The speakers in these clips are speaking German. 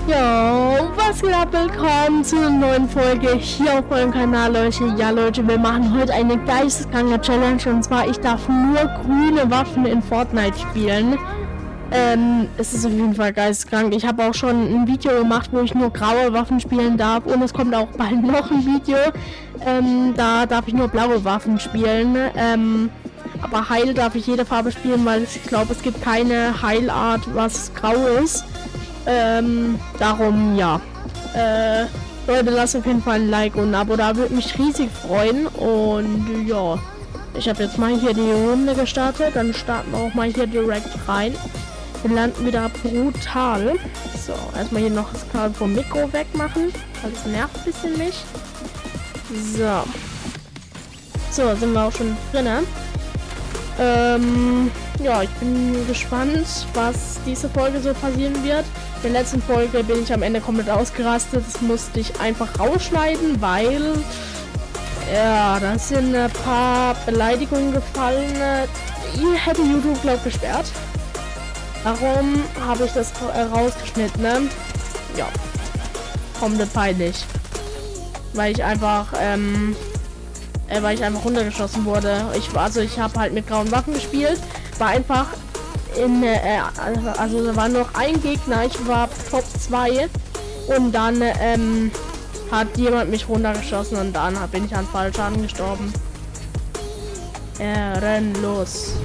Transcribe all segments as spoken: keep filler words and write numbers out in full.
Jo, was geht ab? Willkommen zu einer neuen Folge hier auf eurem Kanal, Leute. Ja, Leute, wir machen heute eine geisteskranke Challenge. Und zwar, ich darf nur grüne Waffen in Fortnite spielen. Ähm, es ist auf jeden Fall geisteskrank. Ich habe auch schon ein Video gemacht, wo ich nur graue Waffen spielen darf. Und es kommt auch bald noch ein Video. Ähm, da darf ich nur blaue Waffen spielen. Ähm, aber Heil darf ich jede Farbe spielen, weil ich glaube, es gibt keine Heilart, was grau ist. Ähm, darum, ja. Äh, Leute, lasst auf jeden Fall ein Like und ein Abo, da würde mich riesig freuen. Und ja, ich habe jetzt mal hier die Runde gestartet, dann starten wir auch mal hier direkt rein. Wir landen wieder brutal. So, erstmal hier noch das Kabel vom Mikro wegmachen, weil das nervt ein bisschen mich. So. So, sind wir auch schon drin. Ähm, ja, ich bin gespannt, was diese Folge so passieren wird. In der letzten Folge bin ich am Ende komplett ausgerastet. Das musste ich einfach rausschneiden, weil ja, da sind ein paar Beleidigungen gefallen. Die hätte YouTube, glaube ich, gesperrt. Darum habe ich das äh, rausgeschnitten. Ne? Ja, komplett peinlich. Weil ich einfach, ähm, äh, weil ich einfach runtergeschossen wurde. Ich war, also ich habe halt mit grauen Waffen gespielt. War einfach in, äh, also da war noch ein Gegner, ich war Top zwei und dann ähm, hat jemand mich runtergeschossen und dann bin ich an Fallschaden gestorben. Ehrenlos.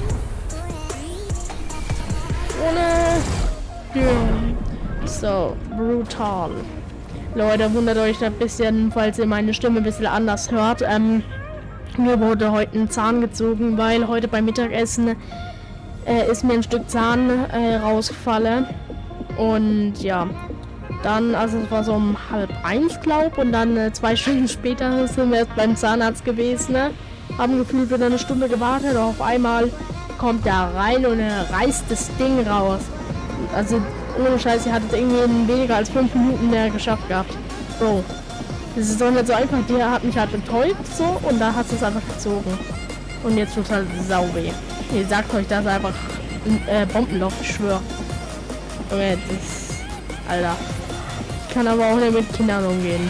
Ohne. So, brutal. Leute, wundert euch ein bisschen, falls ihr meine Stimme ein bisschen anders hört. Ähm, mir wurde heute ein Zahn gezogen, weil heute beim Mittagessen Äh, ist mir ein Stück Zahn äh, rausgefallen und ja, dann, also es war so um halb eins, glaub, und dann äh, zwei Stunden später sind wir jetzt beim Zahnarzt gewesen, ne? Haben gefühlt wieder eine Stunde gewartet, und auf einmal kommt er rein und er reißt das Ding raus. Also ohne Scheiß, er hat es irgendwie in weniger als fünf Minuten mehr geschafft gehabt. Bro, das ist doch nicht so einfach, der hat mich halt betäubt so und da hat es einfach gezogen. Und jetzt tut halt sau weh. Ihr sagt euch das einfach ein äh, Bombenloch, ich schwöre. Okay, das. Alter. Ich kann aber auch nicht mit Kindern umgehen.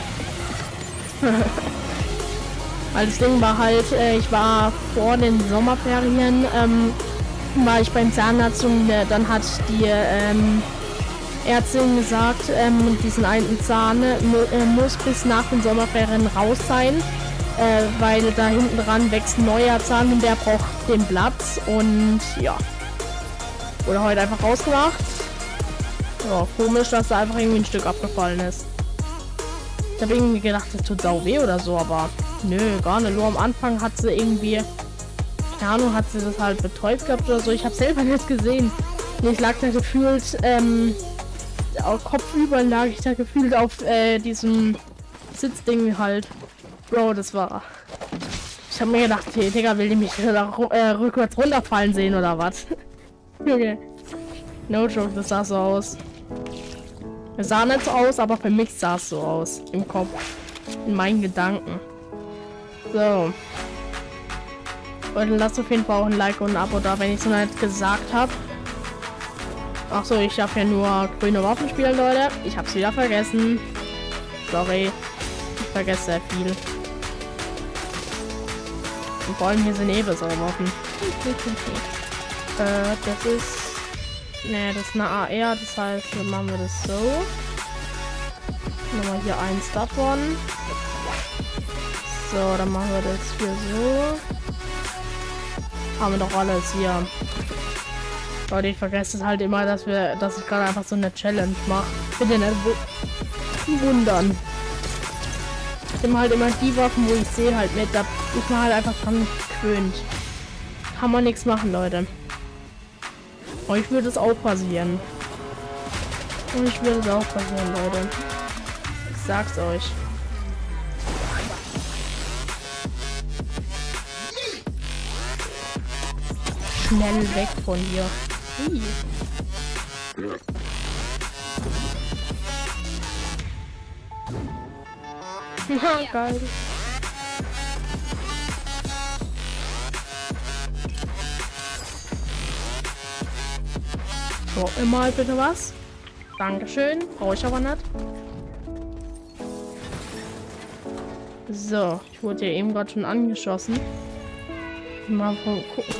Weil das Ding war halt, äh, ich war vor den Sommerferien, ähm, war ich beim Zahnarzt und äh, dann hat die ähm, Ärztin gesagt, ähm, diesen einen Zahn äh, muss bis nach den Sommerferien raus sein. Äh, weil da hinten dran wächst ein neuer Zahn und der braucht den Platz und ja, wurde heute einfach rausgemacht. Ja, komisch, dass da einfach irgendwie ein Stück abgefallen ist. Ich habe irgendwie gedacht, das tut sau weh oder so, aber nö, gar nicht. Nur am Anfang hat sie irgendwie, keine Ahnung, hat sie das halt betäubt gehabt oder so. Ich habe selber nicht gesehen. Ich lag da gefühlt, ähm, kopfüber lag ich da gefühlt auf äh, diesem Sitzding halt. Bro, das war. Ich habe mir gedacht, hey, Digga, will die mich da, äh, rückwärts runterfallen sehen oder was? Okay. No joke, das sah so aus. Es sah nicht so aus, aber für mich sah es so aus. Im Kopf. In meinen Gedanken. So. Leute, lasst auf jeden Fall auch ein Like und ein Abo da, wenn ich es noch nicht gesagt habe. Achso, ich darf ja nur grüne Waffen spielen, Leute. Ich hab's wieder vergessen. Sorry. Ich vergesse sehr viel. Und vor allem hier sind eh bessere Waffen. äh, das ist. Ne, das ist eine A R, das heißt, dann machen wir das so. Nochmal hier eins davon. So, dann machen wir das hier so. Haben wir doch alles hier. Leute, ich vergesse es halt immer, dass wir, dass ich gerade einfach so eine Challenge mache. Bitte nicht wundern. Ich nehme halt immer die Waffen, wo ich sehe halt mit. Da ist man halt einfach dran gewöhnt. Kann man nichts machen, Leute. Euch würde es auch passieren. Euch würde es auch passieren, Leute. Ich sag's euch. Schnell weg von hier. Ui. Ja, geil. So, immer bitte was. Dankeschön. Brauche ich aber nicht. So, ich wurde ja eben gerade schon angeschossen. Mal gucken.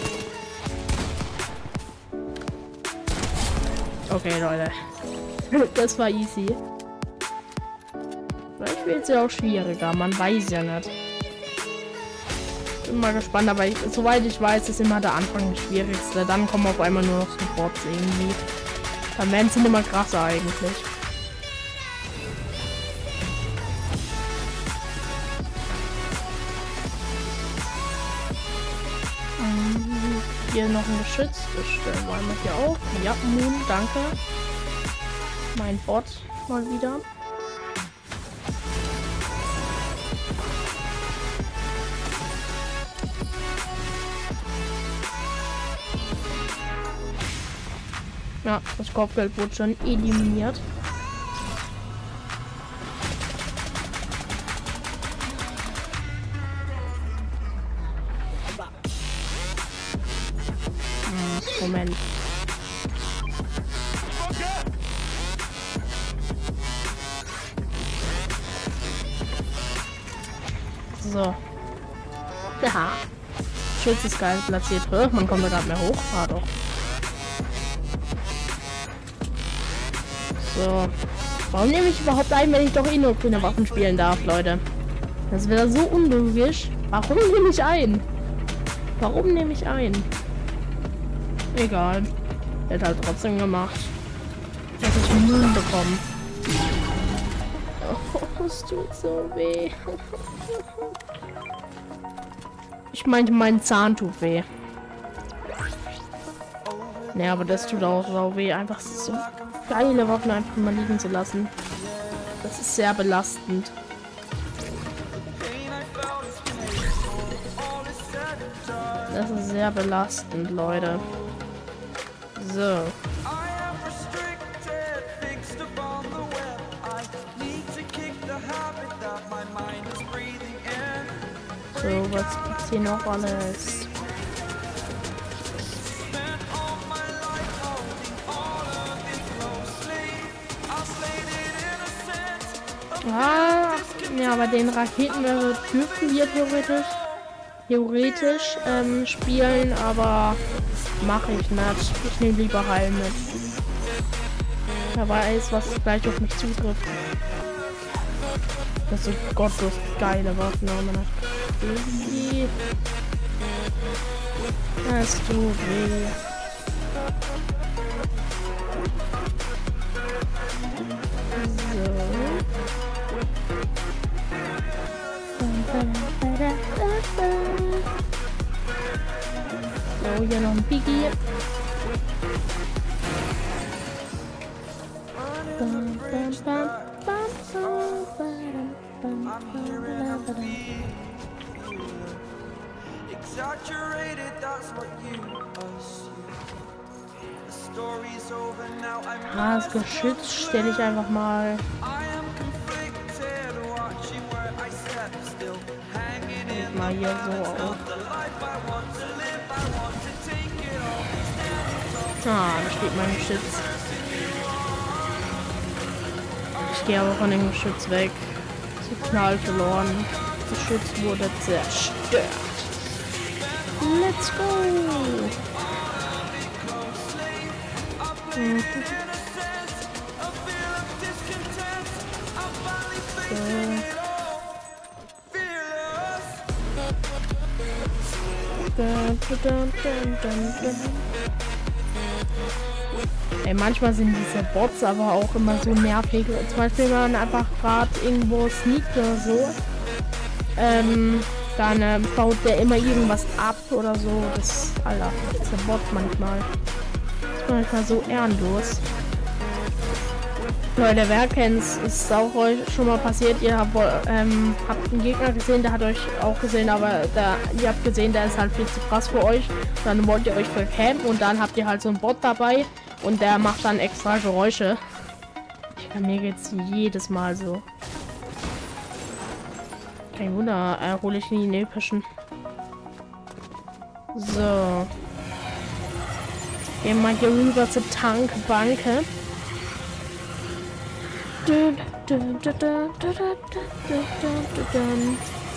Okay, Leute. Das war easy. Vielleicht wird es ja auch schwieriger. Man weiß ja nicht. Bin mal gespannt, aber ich, soweit ich weiß, ist immer der Anfang das Schwierigste. Dann kommen auf einmal nur noch Supports irgendwie. Dann werden sie immer krasser eigentlich. Ähm, hier noch ein Geschütz. Das stellen wir einmal hier auf. Ja, Moon, danke. Mein Bot mal wieder. Ja, das Kopfgeld wurde schon eliminiert. Hm, Moment. So. Ja. Schütz ist geil platziert. Man kommt da gerade mehr hoch. Ah, doch. So. Warum nehme ich überhaupt ein, wenn ich doch eh nur grüne Waffen spielen darf, Leute? Das wäre so unlogisch. Warum nehme ich ein? Warum nehme ich ein? Egal. Wird halt trotzdem gemacht. Dass ich Mühen bekommen. Oh, es tut so weh. Ich meinte, mein Zahn tut weh. Ne, aber das tut auch so weh. Einfach so geile Waffen einfach mal liegen zu lassen. Das ist sehr belastend. Das ist sehr belastend, Leute. So. So, was gibt's hier noch alles? Ah, ja, bei den Raketenwerfer dürfen wir theoretisch theoretisch ähm, spielen, aber mache ich nicht. Ich nehme lieber Heil mit. Da weiß, was gleich auf mich zutrifft. Das sind gottlos geile Waffen, aber man hat irgendwie. Das tut weh. So, hier noch ein Biggie. Ah, das Geschütz stelle ich einfach mal. Mal hier so auf. Ah, da steht mein Geschütz. Ich gehe aber von dem Geschütz weg. Zu Knall verloren. Das Geschütz wurde zerstört. Let's go! Mhm. So. Ey, manchmal sind diese Bots aber auch immer so nervig. Zum Beispiel, wenn man einfach gerade irgendwo sneakt oder so, ähm, dann äh, baut der immer irgendwas ab oder so. Das, Alter, das ist der Bot manchmal. Das ist manchmal so ehrenlos. Leute, wer kennt's, ist auch euch schon mal passiert. Ihr habt, ähm, habt einen Gegner gesehen, der hat euch auch gesehen, aber da, ihr habt gesehen, der ist halt viel zu krass für euch. Dann wollt ihr euch vercampen und dann habt ihr halt so einen Bot dabei und der macht dann extra Geräusche. Bei mir geht's jedes Mal so. Kein Wunder, äh, hole ich nie in die Epischen. So. Gehen wir hier rüber zur Tankbanke. Dun, dun, dun, dun, dun, dun, dun, dun, dun, dun.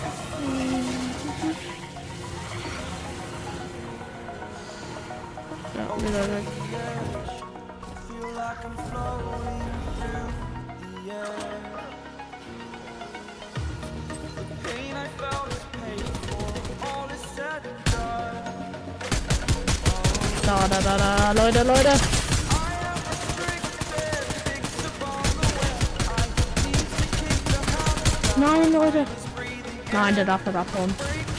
Ja, wieder weg. Da, da, da, da, Leute, Leute. Nein, Leute. Nein, der darf da abhauen.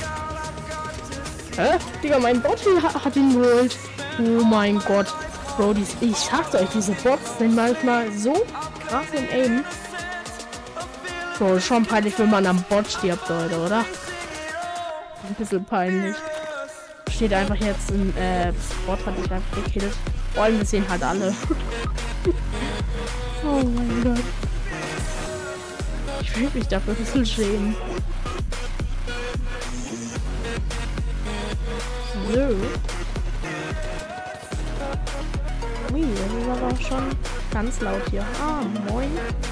Hä? Digga, mein Bot hat, hat ihn geholt. Oh mein Gott. Bro, dies, ich sag's euch, diese Bots sind manchmal so krass im Aim. Bro, schon peinlich, wenn man am Bot stirbt, Leute, oder? Ein bisschen peinlich. Steht einfach jetzt im äh, Bot, hat mich einfach gekillt. Vor allem, wir sehen halt alle. Oh mein Gott. Ich will mich dafür ein bisschen schämen. So. Ui, das ist aber auch schon ganz laut hier. Ah, moin.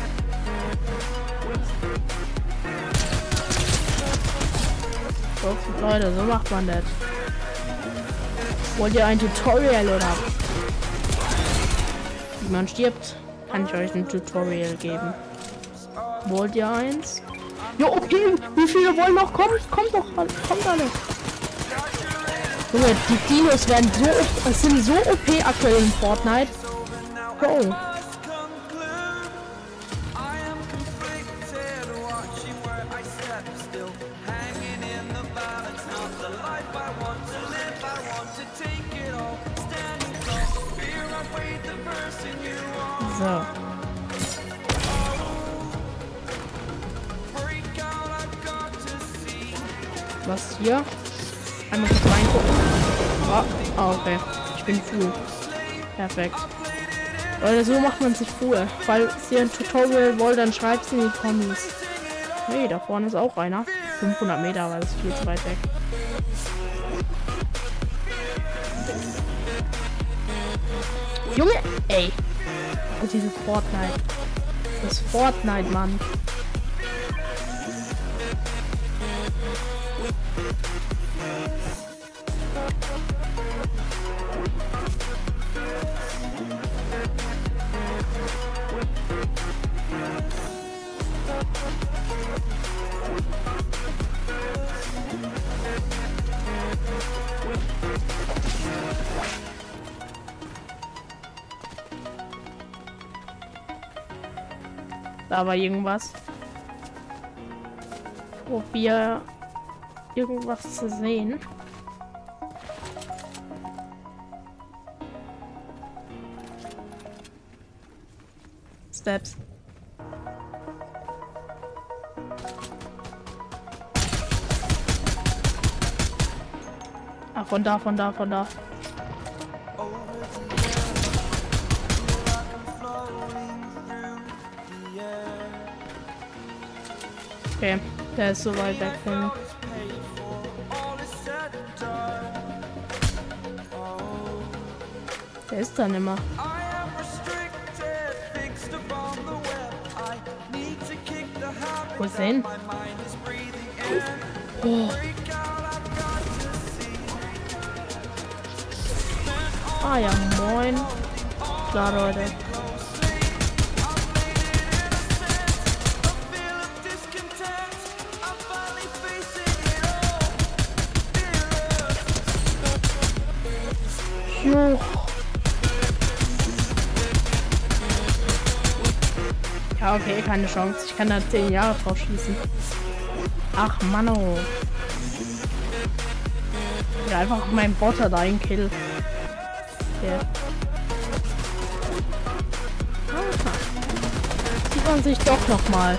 So, Leute, so macht man das. Wollt ihr ein Tutorial oder? Wie man stirbt, kann ich euch ein Tutorial geben. Wollt ihr eins? Ja, okay. Wie viele wollen noch kommen? Kommt doch, kommt alle. Junge, die Dinos werden so, es sind so O P aktuell in Fortnite. Bro. So. Was hier? Einmal kurz reingucken. Oh, oh, okay. Ich bin full. Perfekt. Leute, so macht man sich full. Falls ihr ein Tutorial wollt, dann schreibt es in die Kommis. Nee, da vorne ist auch einer. fünfhundert Meter, aber das ist viel zu weit weg. Junge, ey. Oh, dieses Fortnite. Das Fortnite, Mann. Da war irgendwas. Probier irgendwas zu sehen. Steps. Ah, von da, von da, von da. Okay, der ist so weit weg von. Der ist dann immer. Wo ist er hin? Oh. Ah ja, moin. Klar, Leute. Jo. Ja, okay, keine Chance. Ich kann da zehn Jahre drauf schießen. Ach, Manno. Ja, einfach mein Bot hat einen Kill. Okay. Aha. Sieht man sich doch noch mal.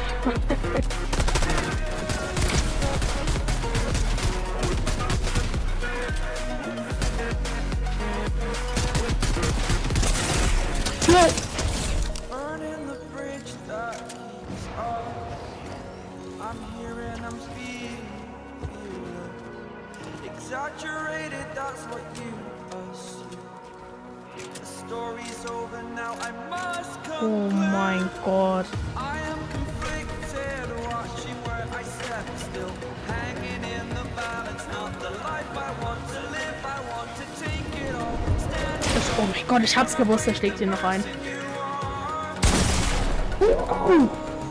Oh mein Gott. Oh mein Gott, ich hab's gewusst, er schlägt hier noch ein. Uh.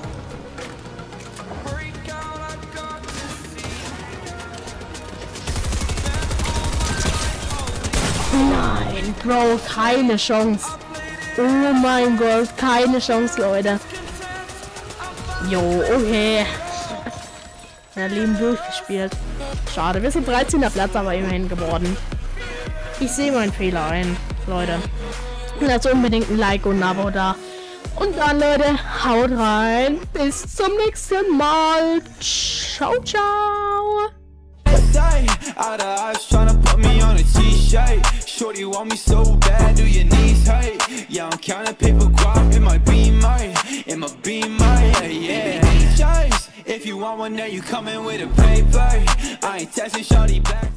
Nein, Bro, keine Chance. Oh mein Gott, keine Chance, Leute. Jo, okay. Ja, Leben durchgespielt. Schade, wir sind dreizehnter Platz, aber immerhin geworden. Ich sehe meinen Fehler ein, Leute. Lasst unbedingt ein Like und ein Abo da. Und dann, Leute, haut rein. Bis zum nächsten Mal. Ciao, ciao. Out of eyes tryna put me on a t-shirt. Shorty want me so bad, do your knees hurt? Yeah, I'm counting paper guap in my beamer, in my beamer, yeah, yeah. If you want one, there you coming with a paper. I ain't texting shorty back.